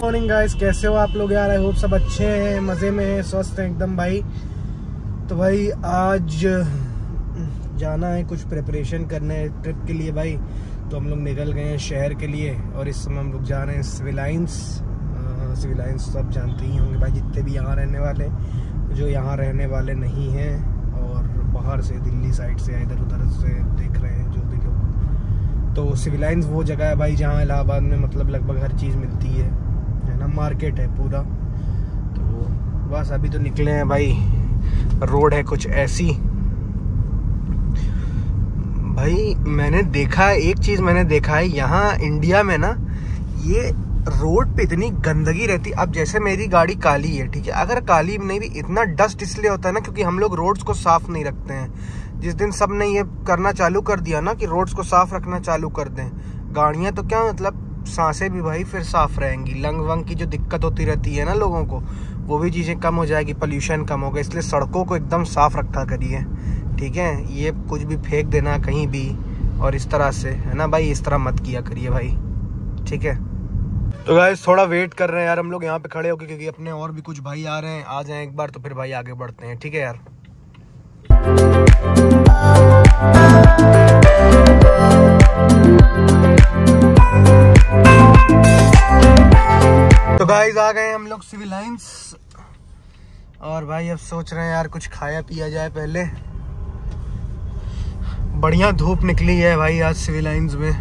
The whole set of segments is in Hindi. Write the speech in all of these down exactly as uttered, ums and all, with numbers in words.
मॉर्निंग गाइस, कैसे हो आप लोग यार? आई होप सब अच्छे हैं, मज़े में हैं, स्वस्थ हैं एकदम भाई। तो भाई आज जाना है कुछ प्रिपरेशन करने ट्रिप के लिए भाई। तो हम लोग निकल गए हैं शहर के लिए और इस समय हम लोग जा रहे हैं सिविल लाइंस। सिविल लाइंस सब जानते ही होंगे भाई, जितने भी यहाँ रहने वाले, जो यहाँ रहने वाले नहीं हैं और बाहर से दिल्ली साइड से इधर उधर से देख रहे हैं जो भी लोग। तो सिविल लाइंस वो जगह है भाई जहाँ इलाहाबाद में मतलब लगभग हर चीज़ मिलती है, है ना, मार्केट है पूरा। तो बस अभी तो निकले हैं भाई, रोड है कुछ ऐसी। भाई मैंने देखा है, एक चीज़ मैंने देखा है यहाँ इंडिया में ना, ये रोड पे इतनी गंदगी रहती है। अब जैसे मेरी गाड़ी काली है, ठीक है, अगर काली नहीं भी इतना डस्ट इसलिए होता है ना क्योंकि हम लोग रोड्स को साफ नहीं रखते हैं। जिस दिन सब ने ये करना चालू कर दिया ना कि रोड्स को साफ रखना चालू कर दें, गाड़ियां तो क्या मतलब सांसें भी भाई फिर साफ रहेंगी। लंग वंग की जो दिक्कत होती रहती है ना लोगों को, वो भी चीज़ें कम हो जाएगी, पोल्यूशन कम होगा। इसलिए सड़कों को एकदम साफ रखा करिए, ठीक है। ये कुछ भी फेंक देना कहीं भी और इस तरह से, है ना भाई, इस तरह मत किया करिए भाई, ठीक है। तो गाइस थोड़ा वेट कर रहे हैं यार हम लोग यहाँ पे खड़े होके, क्योंकि अपने और भी कुछ भाई आ रहे हैं, आ जाएं एक बार तो फिर भाई आगे बढ़ते हैं, ठीक है यार। तो गाइस आ गए हम लोग सिविल लाइंस और भाई अब सोच रहे हैं यार कुछ खाया पिया जाए पहले। बढ़िया धूप निकली है भाई आज सिविल लाइंस में।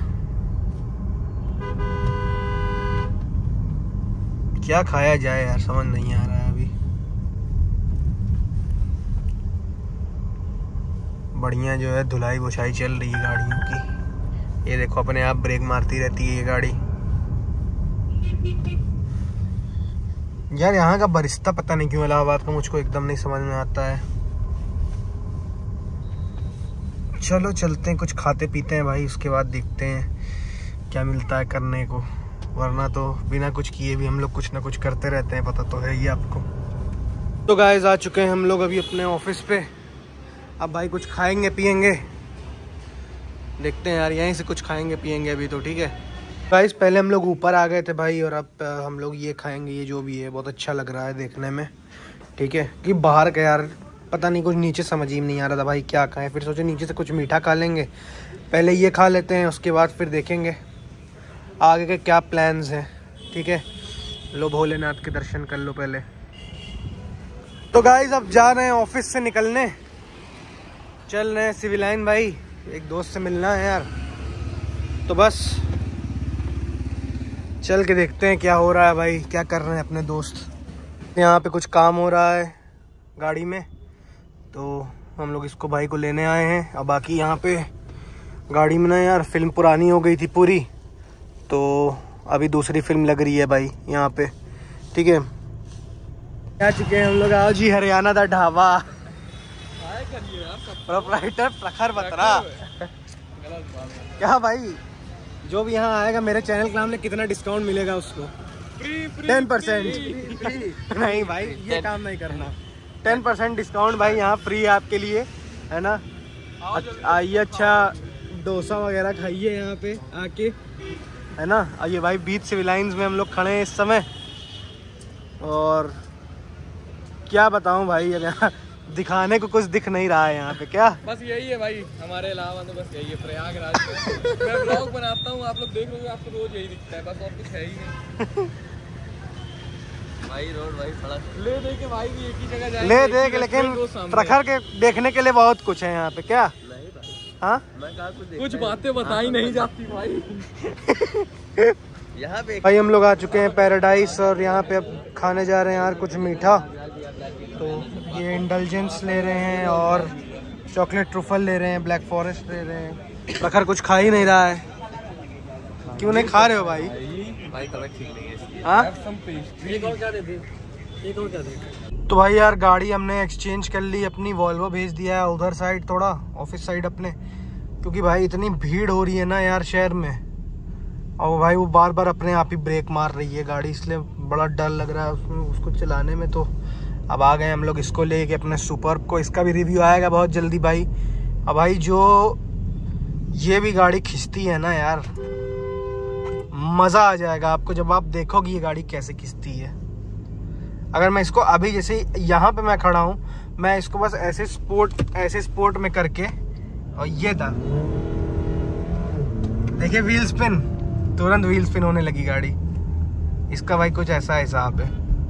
क्या खाया जाए यार समझ नहीं आ रहा है अभी। बढ़िया जो है धुलाई बुछाई चल रही है गाड़ियों की। ये देखो अपने आप ब्रेक मारती रहती है ये गाड़ी। यार यहाँ का बरिस्ता पता नहीं क्यों इलाहाबाद का मुझको एकदम नहीं समझ में आता है। चलो चलते हैं, कुछ खाते पीते हैं भाई, उसके बाद देखते हैं क्या मिलता है करने को। वरना तो बिना कुछ किए भी हम लोग कुछ ना कुछ करते रहते हैं, पता तो है ही आपको। तो गाइस आ चुके हैं हम लोग अभी अपने ऑफिस पे। अब भाई कुछ खाएंगे पिएंगे, देखते हैं यार, यहीं से कुछ खाएंगे पिएंगे अभी तो, ठीक है। गाइस पहले हम लोग ऊपर आ गए थे भाई और अब हम लोग ये खाएंगे, ये जो भी है बहुत अच्छा लग रहा है देखने में, ठीक है। कि बाहर का यार पता नहीं, कुछ नीचे समझ ही नहीं आ रहा था भाई क्या खाएं। फिर सोचे नीचे से कुछ मीठा खा लेंगे, पहले ये खा लेते हैं, उसके बाद फिर देखेंगे आगे के क्या प्लान्स हैं, ठीक है। लो भोलेनाथ के दर्शन कर लो पहले। तो गाइस अब जा रहे हैं ऑफिस से निकलने, चल रहे हैं सिविल लाइन भाई, एक दोस्त से मिलना है यार। तो बस चल के देखते हैं क्या हो रहा है भाई, क्या कर रहे हैं अपने दोस्त। यहाँ पे कुछ काम हो रहा है गाड़ी में, तो हम लोग इसको भाई को लेने आए हैं। अब बाकी यहाँ पे गाड़ी में ना यार फिल्म पुरानी हो गई थी पूरी, तो अभी दूसरी फिल्म लग रही है भाई यहाँ पे, ठीक है। आ चुके हैं हम लोग आज ही हरियाणा दा ढाबा। प्रोप्राइटर प्रखर बतरा क्या भाई, जो भी यहाँ आएगा मेरे चैनल के नाम ले कितना डिस्काउंट मिलेगा उसको? टेन परसेंट नहीं भाई, ये काम नहीं करना। टेन परसेंट डिस्काउंट भाई यहाँ फ्री है आपके लिए, है ना। आइए, अच्छा डोसा वगैरह खाइए यहाँ पे आके, है ना। आइए भाई, बीच सिविल लाइंस में हम लोग खड़े हैं इस समय और क्या बताऊँ भाई, अब यहाँ दिखाने को कुछ दिख नहीं रहा है यहाँ पे। क्या बस यही है भाई हमारे इलाहाबाद में, बस यही है प्रयागराज। मैं ब्लॉग बनाता हूँ, आप लोग देख लोगे, आपको रोज यही दिखता है, बस और कुछ है ही नहीं। भाई रोड भाई सड़क ले दे के भाई भी एक ही जगह जाएंगे, ले दे के, लेकिन प्रखर के देखने के लिए बहुत कुछ है यहाँ पे। क्या नहीं भाई, हाँ मैं कहा कुछ कुछ बातें बताई नहीं जाती भाई। यहाँ पे भाई हम लोग आ चुके हैं पैराडाइज और यहाँ पे अब खाने जा रहे हैं यार कुछ मीठा। तो ये इंडल्जेंस ले रहे हैं और चॉकलेट ट्रुफल ले रहे हैं, ब्लैक फॉरेस्ट ले रहे हैं। प्रखर कुछ खा ही नहीं रहा है, क्यों नहीं खा रहे हो भाई? भाई तबीयत ठीक नहीं है। हाँ एक और क्या दे दे, एक और क्या दे। तो भाई यार गाड़ी हमने एक्सचेंज कर ली, अपनी वॉल्वो भेज दिया है उधर साइड, थोड़ा ऑफिस साइड अपने, क्योंकि भाई इतनी भीड़ हो रही है ना यार शहर में, और भाई वो बार बार अपने आप ही ब्रेक मार रही है गाड़ी, इसलिए बड़ा डर लग रहा है उसमें उसको चलाने में। तो अब आ गए हम लोग इसको लेके अपने सुपर्ब को, इसका भी रिव्यू आएगा बहुत जल्दी भाई। अब भाई जो ये भी गाड़ी खिंचती है ना यार, मज़ा आ जाएगा आपको जब आप देखोगे ये गाड़ी कैसे खिंचती है। अगर मैं इसको अभी जैसे यहाँ पे मैं खड़ा हूँ, मैं इसको बस ऐसे स्पोर्ट ऐसे स्पोर्ट में करके, और ये था देखिए व्हील स्पिन, तुरंत व्हील स्पिन होने लगी गाड़ी। इसका भाई कुछ ऐसा हिसाब है।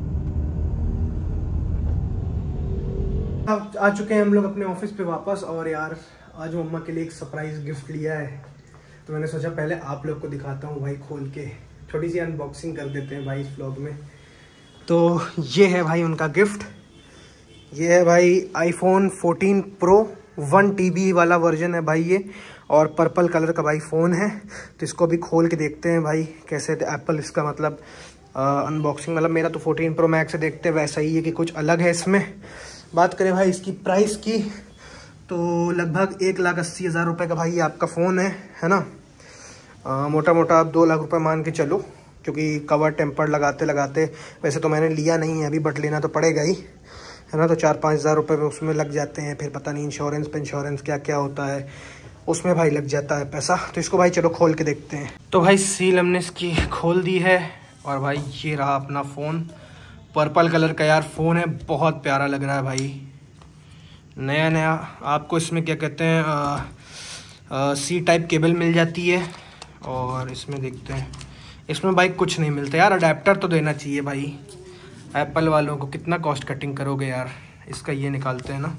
अब आ चुके हैं हम लोग अपने ऑफिस पे वापस, और यार आज मम्मा के लिए एक सरप्राइज गिफ्ट लिया है, तो मैंने सोचा पहले आप लोग को दिखाता हूँ भाई, खोल के छोटी सी अनबॉक्सिंग कर देते हैं भाई इस व्लॉग में। तो ये है भाई उनका गिफ्ट, ये है भाई iPhone fourteen pro, one T B वाला वर्जन है भाई ये, और पर्पल कलर का भाई फ़ोन है। तो इसको भी खोल के देखते हैं भाई कैसे एप्पल इसका मतलब अनबॉक्सिंग, मतलब मेरा तो फोर्टीन प्रो मैक्स से देखते वैसा ही है कि कुछ अलग है इसमें। बात करें भाई इसकी प्राइस की, तो लगभग एक लाख अस्सी हज़ार रुपये का भाई आपका फ़ोन है है ना। आ, मोटा मोटा आप दो लाख रुपए मान के चलो, क्योंकि कवर टेम्पर लगाते लगाते, वैसे तो मैंने लिया नहीं है अभी बट लेना तो पड़ेगा ही है ना। तो चार पाँच हज़ार रुपये उसमें लग जाते हैं, फिर पता नहीं इंश्योरेंस पे इंश्योरेंस क्या क्या होता है उसमें भाई लग जाता है पैसा। तो इसको भाई चलो खोल के देखते हैं। तो भाई सील हमने इसकी खोल दी है, और भाई ये रहा अपना फ़ोन, पर्पल कलर का यार फ़ोन है, बहुत प्यारा लग रहा है भाई, नया नया। आपको इसमें क्या कहते हैं आ, आ, सी टाइप केबल मिल जाती है, और इसमें देखते हैं इसमें भाई कुछ नहीं मिलता यार, अडेप्टर तो देना चाहिए भाई एप्पल वालों को, कितना कॉस्ट कटिंग करोगे यार। इसका ये निकालते हैं ना,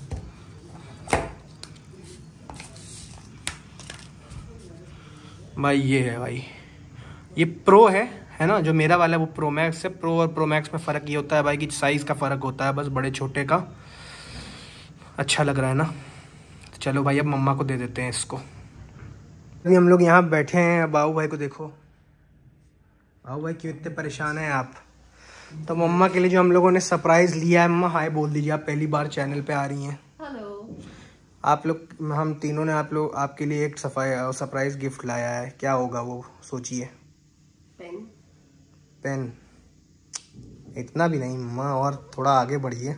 भाई ये है भाई, ये प्रो है है ना, जो मेरा वाला है वो प्रो मैक्स है। प्रो और प्रो मैक्स में फ़र्क ये होता है भाई कि साइज़ का फ़र्क होता है बस, बड़े छोटे का। अच्छा लग रहा है ना, तो चलो भाई अब मम्मा को दे देते हैं इसको। अभी हम लोग यहाँ बैठे हैं, बाबू भाई को देखो, बाबू भाई क्यों इतने परेशान हैं आप। तो मम्मा के लिए जो हम लोगों ने सरप्राइज़ लिया है, मम्मा हाय बोल दीजिए, आप पहली बार चैनल पे आ रही हैं। हेलो। आप लोग, हम तीनों ने आप लोग आपके लिए एक सफाई सरप्राइज गिफ्ट लाया है, क्या होगा वो सोचिए। पेन। पेन? इतना भी नहीं मम्मा, और थोड़ा आगे बढ़िए।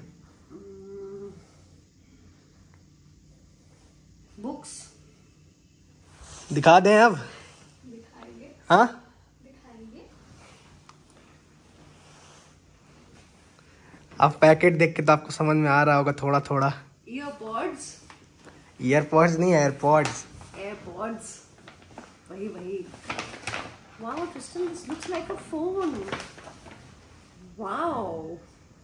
बुक्स दिखा दें अब? दिखाएंगे। हाँ दिखाएंगे। अब पैकेट देख के तो आपको समझ में आ रहा होगा थोड़ा थोड़ा। ईयरपॉड्स। ईयरपॉड्स नहीं, एयरपॉड्स। एयरपॉड्स, वही वही। Wow Tristan, this looks like a phone. Wow,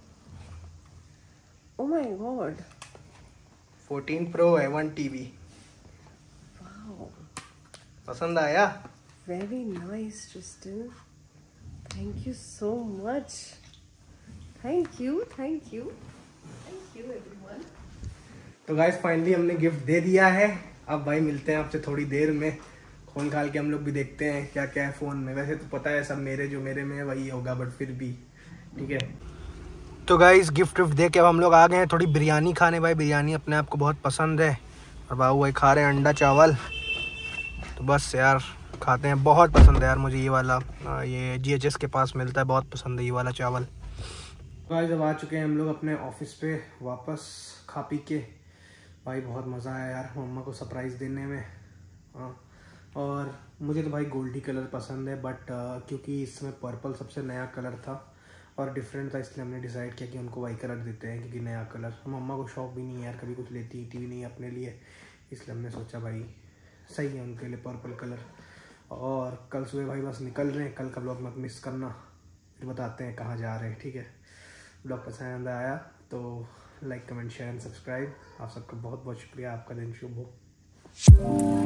oh my god. Fourteen pro है, वन टीबी। वाओ, पसंद आया? Very nice Tristan, thank you so much. Thank you thank you thank you everyone. तो गाइस फाइनली हमने गिफ्ट दे दिया है। अब भाई मिलते हैं आपसे थोड़ी देर में, खोल खाल के हम लोग भी देखते हैं क्या क्या है फ़ोन में। वैसे तो पता है सब मेरे जो मेरे में है वही होगा, बट फिर भी ठीक है। तो गाइस गिफ्ट विफ्ट दे के अब हम लोग आ गए हैं थोड़ी बिरयानी खाने। भाई बिरयानी अपने आप को बहुत पसंद है, और बाबू भाई खा रहे हैं अंडा चावल। तो बस यार खाते हैं, बहुत पसंद है यार मुझे ये वाला, ये जी एच एस के पास मिलता है, बहुत पसंद है ये वाला चावल। गाइस अब आ चुके हैं हम लोग अपने ऑफिस पे वापस खा पी के। भाई बहुत मज़ा आया यार मम्मा को सरप्राइज़ देने में। हाँ, और मुझे तो भाई गोल्डी कलर पसंद है, बट क्योंकि इसमें पर्पल सबसे नया कलर था और डिफरेंट था, इसलिए हमने डिसाइड किया कि उनको वही कलर देते हैं, क्योंकि नया कलर। मम्मा को शौक भी नहीं है यार, कभी कुछ लेती ही नहीं अपने लिए, इसलिए हमने सोचा भाई सही है उनके लिए पर्पल कलर। और कल सुबह भाई बस निकल रहे हैं, कल का ब्लॉग मत मिस करना, फिर बताते हैं कहाँ जा रहे हैं, ठीक है। ब्लॉग पसंद आया तो like comment share and subscribe. आप सबका बहुत बहुत शुक्रिया, आपका दिन शुभ हो।